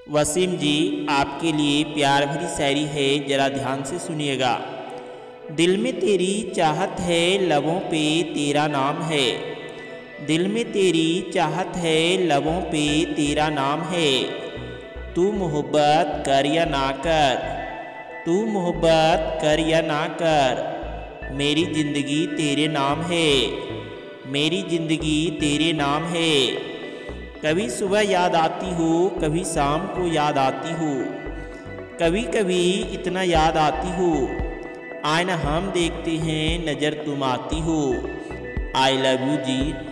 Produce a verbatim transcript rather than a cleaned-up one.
वसीम जी, आपके लिए प्यार भरी शायरी है, जरा ध्यान से सुनिएगा। दिल में तेरी चाहत है, लबों पे तेरा नाम है। दिल में तेरी चाहत है, लबों पे तेरा नाम है। तू मोहब्बत कर या ना कर, तू मोहब्बत कर या ना कर, मेरी ज़िंदगी तेरे नाम है, मेरी ज़िंदगी तेरे नाम है। कभी सुबह याद आती हो, कभी शाम को याद आती हो, कभी कभी इतना याद आती हो, आईना हम देखते हैं, नज़र तुम आती हो। I love you ji.